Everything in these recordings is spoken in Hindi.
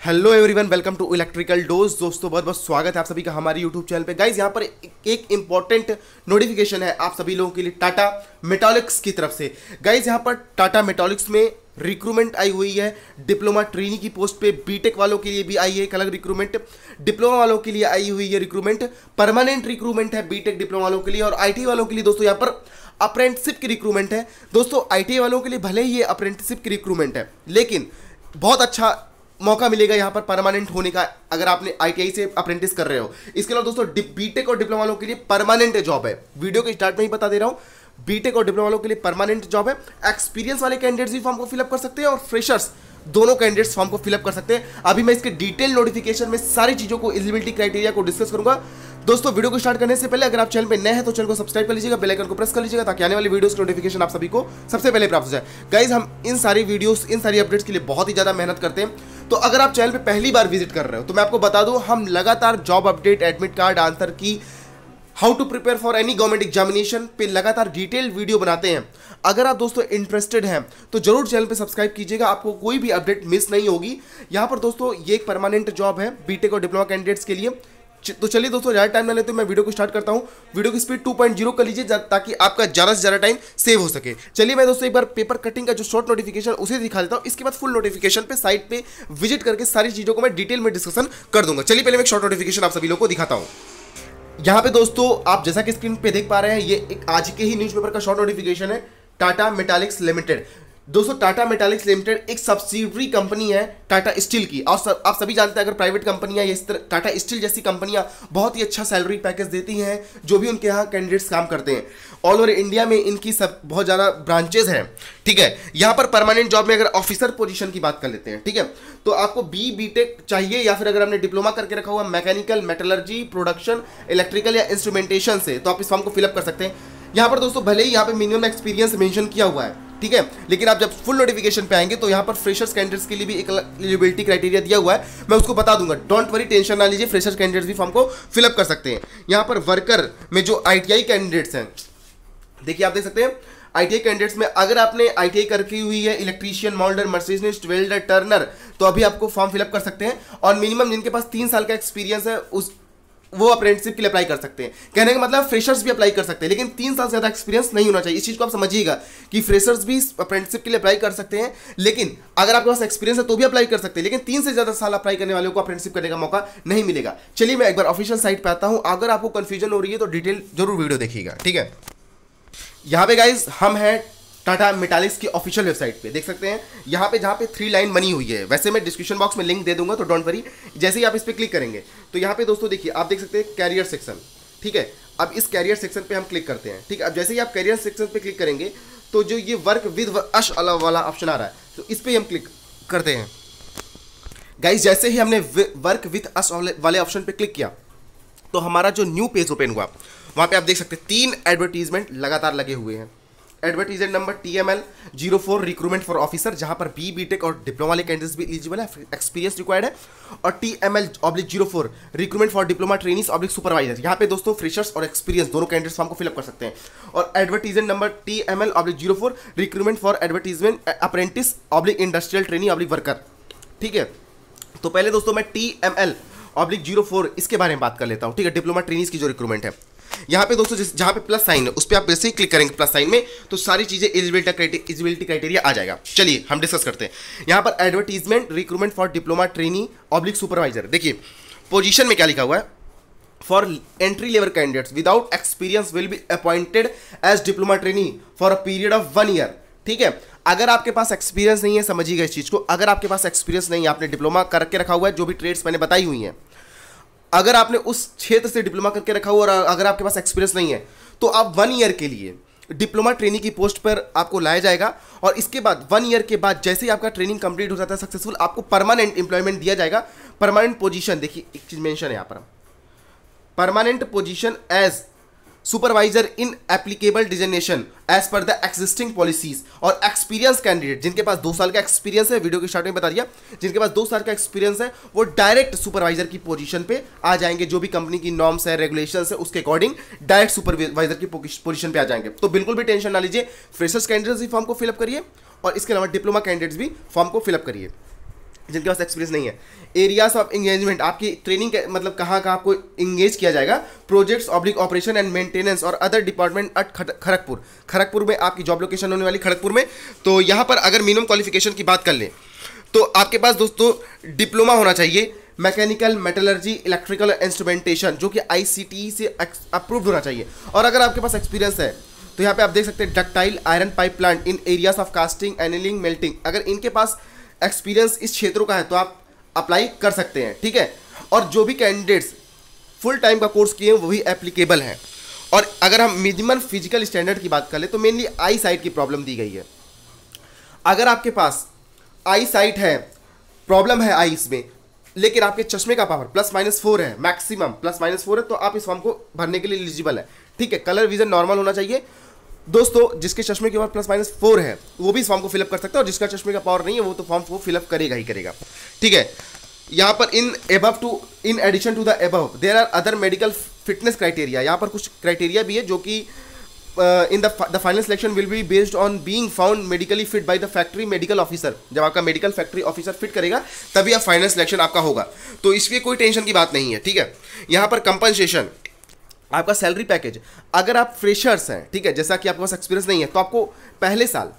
Hello everyone, welcome to electrical dose. दोस्तों बहुत बहुत स्वागत है आप सभी का हमारे यूट्यूब चैनल पे। गाइज यहाँ पर एक इंपॉर्टेंट नोटिफिकेशन है आप सभी लोगों के लिए टाटा मेटालिक्स की तरफ से। गाइज यहाँ पर टाटा मेटालिक्स में रिक्रूटमेंट आई हुई है डिप्लोमा ट्रेनी की पोस्ट पे। बीटेक वालों के लिए भी आई है एक अलग रिक्रूटमेंट, डिप्लोमा वालों के लिए आई हुई है रिक्रूटमेंट, परमानेंट रिक्रूटमेंट है बीटेक डिप्लोमा वालों के लिए। और आईटी वालों के लिए दोस्तों यहाँ पर अप्रेंटिसशिप की रिक्रूटमेंट है। दोस्तों आईटी वालों के लिए भले ही ये अप्रेंटिसशिप की रिक्रूटमेंट है, लेकिन बहुत अच्छा मौका मिलेगा यहाँ पर परमानेंट होने का अगर आपने आईटीआई से अप्रेंटिस कर रहे हो। इसके अलावा दोस्तों बीटेक और डिप्लोमा वालों के लिए परमानेंट जॉब है। वीडियो के स्टार्ट में ही बता दे रहा हूँ, बीटेक और डिप्लोमा वालों के लिए परमानेंट जॉब है। एक्सपीरियंस वाले कैंडिडेट्स भी फॉर्म को फिलअप कर सकते हैं और फ्रेशर्स दोनों कैंडिडेट्स फॉर्म को फिलअप कर सकते हैं। अभी मैं इसके डिटेल नोटिफिकेशन में सारी चीजों को, एलिजिबिलिटी क्राइटेरिया को डिस्कस करूंगा। दोस्तों वीडियो को स्टार्ट करने से पहले अगर आप चैनल पे नए हैं तो चैनल को सब्सक्राइब कर लीजिएगा, बेल आइकन को प्रेस कर लीजिएगा ताकि आने वाली वीडियोस की नोटिफिकेशन आप सभी को सबसे पहले प्राप्त हो जाए। गाइज हम इन सारी वीडियोस, इन सारी अपडेट्स के लिए बहुत ही ज्यादा मेहनत करते हैं। तो अगर आप चैनल पे पहली बार विजिट कर रहे हो तो मैं आपको बता दूं, हम लगातार job update, admit card, answer key, how to prepare for any government examination पे लगातार डिटेल वीडियो बनाते हैं। अगर आप दोस्तों इंटरेस्टेड हैं तो जरूर चैनल पे सब्सक्राइब कीजिएगा, आपको कोई भी अपडेट मिस नहीं होगी। यहाँ पर दोस्तों ये एक परमानेंट जॉब है बीटेक और डिप्लोमा कैंडिडेट्स के लिए। तो चलिए दोस्तों ज़्यादा टाइम ना लेते मैं वीडियो को स्टार्ट करता हूँ। वीडियो की स्पीड 2.0 कर लीजिए ताकि आपका ज़्यादा से ज़्यादा टाइम सेव हो सके। चलिए मैं दोस्तों एक बार पेपर कटिंग का जो शॉर्ट नोटिफिकेशन उसे दिखा देता हूँ, इसके बाद फुल नोटिफिकेशन पे साइट पे विजिट करके सारी चीज़ों को मैं डिटेल में डिस्कशन कर दूंगा। चलिए पहले मैं एक शॉर्ट नोटिफिकेशन आप सभी लोगों को दिखाता हूँ। यहाँ पे दोस्तों आप जैसा कि स्क्रीन पे देख पा रहे हैं, ये एक आज के ही न्यूज़पेपर का शॉर्ट नोटिफिकेशन है। टाटा मेटालिक्स लिमिटेड, दोस्तों टाटा मेटालिक्स लिमिटेड एक सब्सिडरी कंपनी है टाटा स्टील की। और आप सभी जानते हैं अगर प्राइवेट कंपनियां इस तरह टाटा स्टील जैसी कंपनियां बहुत ही अच्छा सैलरी पैकेज देती हैं जो भी उनके यहाँ कैंडिडेट्स काम करते हैं। ऑल ओवर इंडिया में इनकी सब बहुत ज़्यादा ब्रांचेज हैं, ठीक है। यहाँ पर परमानेंट जॉब में अगर ऑफिसर पोजीशन की बात कर लेते हैं, ठीक है, तो आपको बीटेक चाहिए या फिर अगर आपने डिप्लोमा करके रखा हुआ मैकेनिकल, मेटलर्जी, प्रोडक्शन, इलेक्ट्रिकल या इंस्ट्रूमेंटेशन से, तो आप इस फॉर्म को फिलअप कर सकते हैं। यहाँ पर दोस्तों भले ही यहाँ पे मिनिमम एक्सपीरियंस मेंशन किया हुआ है, ठीक है, लेकिन आप जब फुल नोटिफिकेशन पे आएंगे तो यहाँ पर फ्रेशर्स कैंडिडेट्स के लिए भी एक एलिजिबिलिटी क्राइटेरिया दिया हुआ है, मैं उसको बता दूंगा। डोंट वरी, टेंशन ना लीजिए, फ्रेशर्स कैंडिडेट्स भी फॉर्म को फिलअप कर सकते हैं। यहाँ पर वर्कर में जो आईटीआई कैंडिडेट्स हैं, देखिए आप देख सकते हैं आईटीआई कैंडिडेट्स में अगर आपने आईटीआई करके हुई है electrician, moulder, machinist, welder, turner, तो अभी आपको फॉर्म फिलअप कर सकते हैं। और मिनिमम जिनके पास 3 साल का एक्सपीरियंस है वो अप्रेंटिसशिप के लिए अप्लाई कर सकते हैं। कहने का मतलब फ्रेशर्स भी अप्लाई कर सकते हैं, लेकिन 3 साल से ज़्यादा एक्सपीरियंस नहीं होना चाहिए। इस चीज़ को आप समझिएगा कि फ्रेशर्स भी अप्रेंटिसशिप के लिए अप्लाई कर सकते हैं, लेकिन अगर आपके पास एक्सपीरियंस है तो भी अप्लाई कर सकते हैं, लेकिन 3 से ज़्यादा साल अप्लाई करने वालों को अप्रेंटिसशिप करने का मौका नहीं मिलेगा। चलिए मैं एक बार ऑफिशियल साइट पर आता हूँ, अगर आपको कन्फ्यूजन हो रही है तो डिटेल जरूर वीडियो देखिएगा, ठीक है। यहाँ पे गाइज हम हैं टाटा मेटालिक्स की ऑफिशियल वेबसाइट पे, देख सकते हैं यहाँ पे जहाँ पे 3 लाइन बनी हुई है। वैसे मैं डिस्क्रिप्शन बॉक्स में लिंक दे दूंगा तो डोंट वरी। जैसे ही आप इस पर क्लिक करेंगे तो यहाँ पे दोस्तों देखिए आप देख सकते हैं कैरियर सेक्शन, ठीक है। अब इस कैरियर सेक्शन पे हम क्लिक करते हैं, ठीक है। अब जैसे ही आप कैरियर सेक्शन पे क्लिक करेंगे तो जो ये वर्क विद अस वाला ऑप्शन आ रहा है तो इस पर हम क्लिक करते हैं। गाइज जैसे ही हमने वर्क विद अस वाले ऑप्शन पे क्लिक किया तो हमारा जो न्यू पेज ओपन हुआ, वहाँ पे आप देख सकते हैं 3 एडवर्टीजमेंट लगातार लगे हुए हैं। Advertisement number TML 04 recruitment for officer, जहां पर बीटेक और डिप्लोमा वाले कैंडिडेट्स भी एलिजिबल है, एक्सपीरियंस रिक्वायर्ड है। और TML/04 recruitment for diploma trainees supervisor, यहाँ पे दोस्तों फ्रेशर्स और एक्सपीरियंस दोनों कैंडिडेट्स फॉर्म को फिलअप कर सकते हैं। और advertisement number TML/04 recruitment for advertisement apprentice industrial trainee worker, ठीक है। तो पहले दोस्तों मैं TML/04 इसके बारे में बात कर लेता हूँ, ठीक है, डिप्लोमा ट्रेनीज की जो रिक्रूटमेंट है। यहाँ पे दोस्तों जहाँ पे प्लस साइन है उस पर आप जैसे ही क्लिक करेंगे प्लस साइन में तो सारी चीजें एलिजिबिलिटी क्राइटेरिया आ जाएगा। चलिए हम डिस्कस करते हैं। यहाँ पर advertisement recruitment for diploma trainee supervisor, देखिए पोजीशन में क्या लिखा हुआ है, for entry level candidates without experience will be appointed as diploma trainee for a period of 1 year, ठीक है। अगर आपके पास एक्सपीरियंस नहीं है, समझिएगा इस चीज को, अगर आपके पास एक्सपीरियंस नहीं है, आपने डिप्लोमा करके रखा हुआ है, जो भी ट्रेड्स मैंने बताई हुई हैं, अगर आपने उस क्षेत्र से डिप्लोमा करके रखा हुआ और अगर आपके पास एक्सपीरियंस नहीं है तो आप 1 ईयर के लिए डिप्लोमा ट्रेनिंग की पोस्ट पर आपको लाया जाएगा। और इसके बाद 1 ईयर के बाद जैसे ही आपका ट्रेनिंग कंप्लीट हो जाता है सक्सेसफुल, आपको परमानेंट एम्प्लॉयमेंट दिया जाएगा। परमानेंट पोजीशन, देखिए एक चीज मेंशन है यहाँ पर, permanent position as supervisor in applicable designation as per the existing policies. और एक्सपीरियंस कैंडिडेट जिनके पास 2 साल का एक्सपीरियंस है, वीडियो के स्टार्ट में बता दिया, जिनके पास 2 साल का एक्सपीरियंस है वो डायरेक्ट सुपरवाइजर की पोजीशन पे आ जाएंगे। जो भी कंपनी की नॉर्म्स है, रेगुलेशंस है, उसके अकॉर्डिंग डायरेक्ट सुपरवाइजर की पोजीशन पे आ जाएंगे। तो बिल्कुल भी टेंशन ना लीजिए, फ्रेशर्स कैंडिडेट्स भी फॉर्म को फिलअप करिए और इसके अलावा डिप्लोमा कैंडिडेट्स भी फॉर्म को फिलअप करिए। जिनके पास एक्सपीरियंस नहीं है। एरियाज ऑफ एंगेजमेंट, आपकी ट्रेनिंग मतलब कहाँ कहाँ आपको इंगेज किया जाएगा। Projects oblique operation and maintenance और other department at Kharagpur, Kharagpur में आपकी जॉब लोकेशन होने वाली, खड़गपुर में। तो यहाँ पर अगर मिनिमम क्वालिफिकेशन की बात कर लें तो आपके पास दोस्तों डिप्लोमा होना चाहिए मैकेनिकल, मेटलर्जी, इलेक्ट्रिकल इंस्ट्रूमेंटेशन, जो कि ICT से अप्रूव्ड होना चाहिए। और अगर आपके पास एक्सपीरियंस है तो यहाँ पे आप देख सकते हैं ductile iron pipe plant in areas of casting, annealing, melting, अगर इनके पास एक्सपीरियंस इस क्षेत्रों का है तो आप अप्लाई कर सकते हैं, ठीक है। और जो भी कैंडिडेट्स फुल टाइम का कोर्स किए हैं वो भी एप्लीकेबल हैं। और अगर हम मिनिमम फिजिकल स्टैंडर्ड की बात कर ले तो मेनली आई साइट की प्रॉब्लम दी गई है। अगर आपके पास आई साइट है, प्रॉब्लम है आईज में, लेकिन आपके चश्मे का पावर +-4 है, मैक्सिमम +-4 है, तो आप इस फॉर्म को भरने के लिए एलिजिबल है, ठीक है। कलर विजन नॉर्मल होना चाहिए दोस्तों। जिसके चश्मे के पावर +-4 है वो भी इस फॉर्म को फिलअप कर सकता है, और जिसका चश्मे का पावर नहीं है वो तो फॉर्म को फिलअप करेगा ही करेगा, ठीक है। यहाँ पर in addition to the above there are other medical fitness criteria, यहाँ पर कुछ क्राइटेरिया भी है जो कि in the final selection will be based on being found medically fit by the factory medical officer. जब आपका मेडिकल फैक्ट्री ऑफिसर फिट करेगा तभी आप फाइनल सिलेक्शन आपका होगा, तो इसलिए कोई टेंशन की बात नहीं है, ठीक है। यहाँ पर कंपनसेशन, आपका सैलरी पैकेज, अगर आप फ्रेशर्स हैं, ठीक है, जैसा कि आपके पास एक्सपीरियंस नहीं है तो आपको पहले साल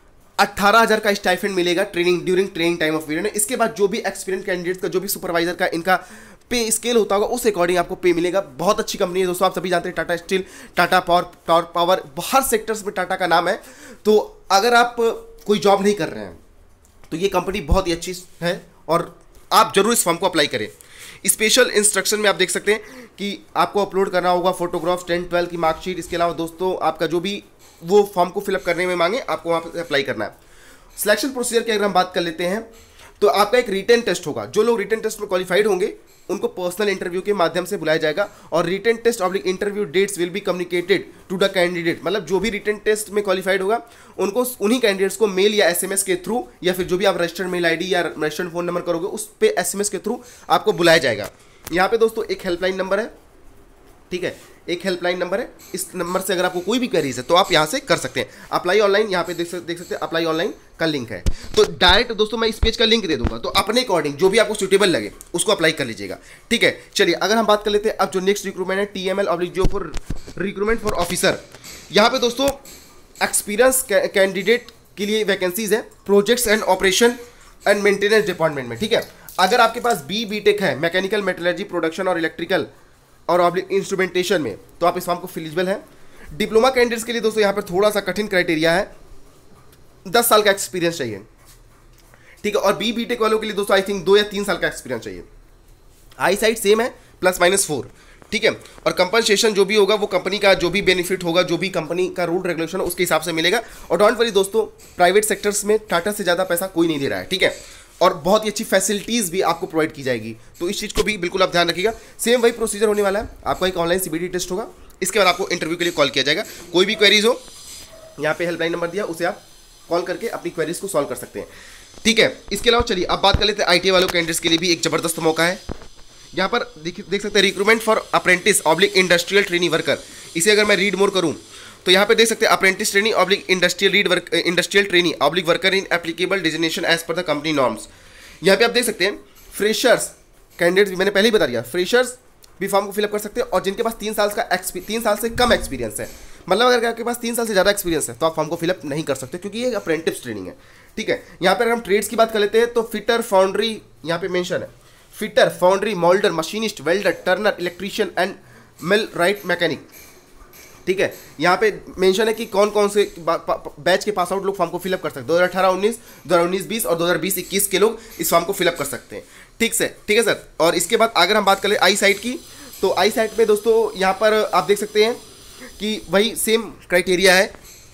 18,000 का स्टाइफेंड मिलेगा during training time of period. इसके बाद जो भी एक्सपीरियंस कैंडिडेट्स का, जो भी सुपरवाइजर का इनका पे स्केल होता होगा उस अकॉर्डिंग आपको पे मिलेगा। बहुत अच्छी कंपनी है दोस्तों, आप सभी जानते हैं, टाटा स्टील, टाटा पावर, हर सेक्टर्स में टाटा का नाम है। तो अगर आप कोई जॉब नहीं कर रहे हैं तो ये कंपनी बहुत ही अच्छी है और आप जरूर इस फॉर्म को अप्लाई करें। स्पेशल इंस्ट्रक्शन में आप देख सकते हैं कि आपको अपलोड करना होगा फोटोग्राफ, 10-12 की मार्कशीट। इसके अलावा दोस्तों आपका जो भी वो फॉर्म को फिलअप करने में मांगे आपको वहाँ पर अप्लाई करना है। सिलेक्शन प्रोसीजर की अगर हम बात कर लेते हैं तो आपका एक रिटन टेस्ट होगा। जो लोग रिटन टेस्ट में क्वालिफाइड होंगे उनको पर्सनल इंटरव्यू के माध्यम से बुलाया जाएगा, और written test oblique interview dates will be communicated to the candidate. मतलब जो भी रिटन टेस्ट में क्वालिफाइड होगा उनको, उन्हीं कैंडिडेट्स को मेल या SMS के थ्रू, या फिर जो भी आप रजिस्टर्ड मेल ID या रजिस्टर्ड फोन नंबर करोगे उस पे SMS के थ्रू आपको बुलाया जाएगा। यहाँ पे दोस्तों एक हेल्पलाइन नंबर है, ठीक है, एक हेल्पलाइन नंबर है। इस नंबर से अगर आपको कोई भी क्वेरीज है तो आप यहाँ से कर सकते हैं। अप्लाई ऑनलाइन, यहाँ पे देख सकते हैं अप्लाई ऑनलाइन का लिंक है। तो डायरेक्ट दोस्तों मैं इस पेज का लिंक दे दूंगा, तो अपने अकॉर्डिंग जो भी आपको सूटेबल लगे उसको अप्लाई कर लीजिएगा, ठीक है। चलिए अगर हम बात कर लेते हैं अब जो नेक्स्ट रिक्रूटमेंट है TML/J4 रिक्रूटमेंट फॉर ऑफिसर। यहाँ पे दोस्तों एक्सपीरियंस कैंडिडेट के लिए वैकेंसीज है projects and operation and maintenance department में, ठीक है। अगर आपके पास BTech है मैकेनिकल, मेटलर्जी, प्रोडक्शन और इलेक्ट्रिकल और ऑब्लिक इंस्ट्रूमेंटेशन में, तो आप इस फॉर्म को एलिजिबल हैं। डिप्लोमा कैंडिडेट्स के लिए दोस्तों यहाँ पर थोड़ा सा कठिन क्राइटेरिया है, 10 साल का एक्सपीरियंस चाहिए, ठीक है। और BTech वालों के लिए दोस्तों आई थिंक 2 या 3 साल का एक्सपीरियंस चाहिए। आई साइट सेम है +-4, ठीक है। और कंपनसेशन जो भी होगा वो कंपनी का जो भी बेनिफिट होगा, जो भी कंपनी का रूल रेगुलेशन उसके हिसाब से मिलेगा। और डोंट वरी दोस्तों, प्राइवेट सेक्टर्स में टाटा से ज़्यादा पैसा कोई नहीं दे रहा है, ठीक है। और बहुत ही अच्छी फैसिलिटीज़ भी आपको प्रोवाइड की जाएगी, तो इस चीज़ को भी बिल्कुल आप ध्यान रखिएगा। सेम वही प्रोसीजर होने वाला है, आपका एक ऑनलाइन CBT टेस्ट होगा, इसके बाद आपको इंटरव्यू के लिए कॉल किया जाएगा। कोई भी क्वेरीज हो, यहाँ पे हेल्पलाइन नंबर दिया, उसे आप कॉल करके अपनी क्वेरीज को सॉल्व कर सकते हैं, ठीक है। इसके अलावा चलिए अब बात कर लेते हैं ITA वालों कैंडिडेट्स के लिए भी एक ज़बरदस्त मौका है। यहाँ पर देख सकते हैं recruitment for apprentice oblique industrial trainee worker. इसे अगर मैं रीड मोर करूँ तो यहाँ पे देख सकते हैं apprentice trainee oblique industrial trainee oblique worker in applicable designation as per the company norms. यहाँ पे आप देख सकते हैं फ्रेशर्स कैंडिडेट्स भी, मैंने पहले ही बता दिया, फ्रेशर्स भी फॉर्म को फिलअप कर सकते हैं। और जिनके पास 3 साल से कम एक्सपीरियंस है, मतलब अगर आपके पास 3 साल से ज़्यादा एक्सपीरियंस है तो आप फॉर्म को फिलअप नहीं कर सकते, क्योंकि ये अप्रेंटिस ट्रेनिंग है, ठीक है। यहाँ पर अगर हम ट्रेड्स की बात कर लेते हैं तो फिटर, फाउंड्री, यहाँ पे मेंशन है fitter, foundry, moulder, machinist, welder, turner, electrician and millwright mechanic, ठीक है। यहाँ पे मेंशन है कि कौन कौन से बैच के पास आउट लोग फॉर्म को फिलअप कर सकते हैं। 2018-19, 2019-20 और 2020-21 के लोग इस फॉर्म को फिलअप कर सकते हैं, ठीक है सर। और इसके बाद अगर हम बात करें आई साइट की, तो आई साइट में दोस्तों यहाँ पर आप देख सकते हैं कि वही सेम क्राइटेरिया है,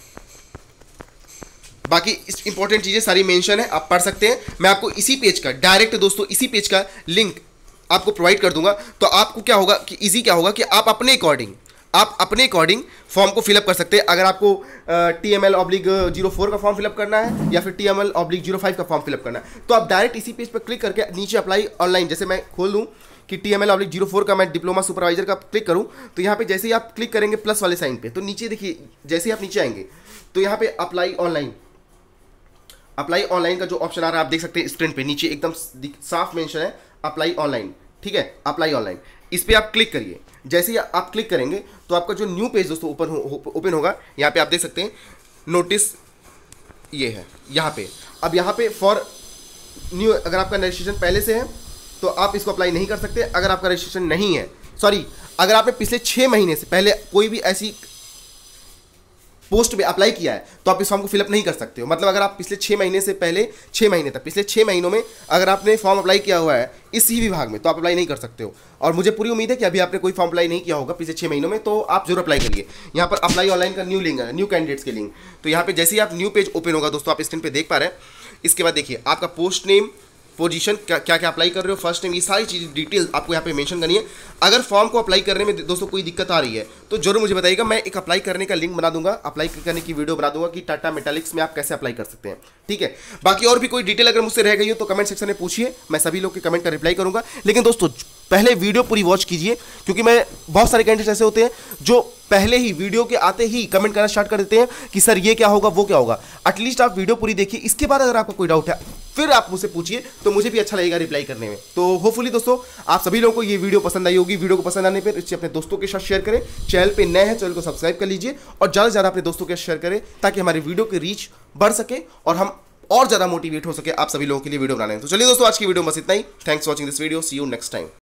बाकी इंपॉर्टेंट चीज़ें सारी मेंशन है, आप पढ़ सकते हैं। मैं आपको इसी पेज का डायरेक्ट दोस्तों इसी पेज का लिंक आपको प्रोवाइड कर दूंगा, तो आपको क्या होगा कि ईजी क्या होगा कि आप अपने अकॉर्डिंग फॉर्म को फिलअप कर सकते हैं। अगर आपको TML/04 का फॉर्म फिलअप करना है या फिर TML/05 का फॉर्म फिलअप करना है, तो आप डायरेक्ट इसी पेज पर क्लिक करके नीचे अप्लाई ऑनलाइन, जैसे मैं खोल दूँ कि TML/04 का मैं डिप्लोमा सुपरवाइजर का क्लिक करूँ, तो यहाँ पे जैसे ही आप क्लिक करेंगे प्लस वाले साइन पे, तो नीचे देखिए, जैसे ही आप नीचे आएंगे तो यहाँ पे अप्लाई अप्लाई ऑनलाइन का जो ऑप्शन आ रहा है आप देख सकते हैं स्क्रीन पे नीचे एकदम साफ मेंशन है अप्लाई ऑनलाइन, ठीक है, अप्लाई ऑनलाइन, इस पर आप क्लिक करिए। जैसे ही आप क्लिक करेंगे तो आपका जो न्यू पेज दोस्तों ओपन होगा। यहाँ पे आप देख सकते हैं नोटिस ये है यहाँ पे। अब यहाँ पे फॉर न्यू, अगर आपका रजिस्ट्रेशन पहले से है तो आप इसको अप्लाई नहीं कर सकते। अगर आपका रजिस्ट्रेशन नहीं है, सॉरी, अगर आपने पिछले 6 महीने से पहले कोई भी ऐसी पोस्ट में अप्लाई किया है तो आप इस फॉर्म को फिलअप नहीं कर सकते हो। मतलब अगर आप पिछले 6 महीने से पहले 6 महीने तक, पिछले 6 महीनों में अगर आपने फॉर्म अप्लाई किया हुआ है इसी विभाग में तो आप अप्लाई नहीं कर सकते हो। और मुझे पूरी उम्मीद है कि अभी आपने कोई फॉर्म अप्लाई नहीं किया होगा पिछले 6 महीनों में, तो आप जरूर अप्लाई करिए। यहाँ पर अप्लाई ऑनलाइन का न्यू लिंक है, न्यू कैंडिडेट्स के लिंक। तो यहाँ पे जैसे ही आप न्यू पेज ओपन होगा दोस्तों, आप स्क्रीन पे देख पा रहे हैं। इसके बाद देखिए आपका पोस्ट नेम, पोजीशन, क्या क्या अप्लाई कर रहे हो, फर्स्ट नेम, ये सारी चीज़ डिटेल आपको यहाँ पे मेंशन करनी है। अगर फॉर्म को अप्लाई करने में दोस्तों कोई दिक्कत आ रही है तो जरूर मुझे बताइएगा, मैं एक अप्लाई करने का लिंक बना दूंगा, अप्लाई करने की वीडियो बना दूंगा कि टाटा मेटालिक्स में आप कैसे अप्लाई कर सकते हैं, ठीक है। बाकी और भी कोई डिटेल अगर मुझसे रह गई हो तो कमेंट सेक्शन में पूछिए, मैं सभी लोग के कमेंट का रिप्लाई करूंगा। लेकिन दोस्तों पहले वीडियो पूरी वॉच कीजिए, क्योंकि मैं बहुत सारे कैंडिडेट ऐसे होते हैं जो पहले ही वीडियो के आते ही कमेंट करना स्टार्ट कर देते हैं कि सर ये क्या होगा, वो क्या होगा। एटलीस्ट आप वीडियो पूरी देखिए, इसके बाद अगर आपका कोई डाउट है फिर आप मुझसे पूछिए, तो मुझे भी अच्छा लगेगा रिप्लाई करने में। तो होपफुली दोस्तों आप सभी लोगों को ये वीडियो पसंद आई होगी। वीडियो को पसंद आने पर इसे अपने दोस्तों के साथ शेयर करें। चैनल पे नए हैं, चैनल को सब्सक्राइब कर लीजिए और ज़्यादा से ज़्यादा अपने दोस्तों के साथ शेयर करें, ताकि हमारी वीडियो की रीच बढ़ सके और हम और ज़्यादा मोटिवेट हो सके आप सभी लोगों के लिए वीडियो बनाने में। तो चलिए दोस्तों आज की वीडियो में बस इतना ही। Thanks for watching this video, see you next time.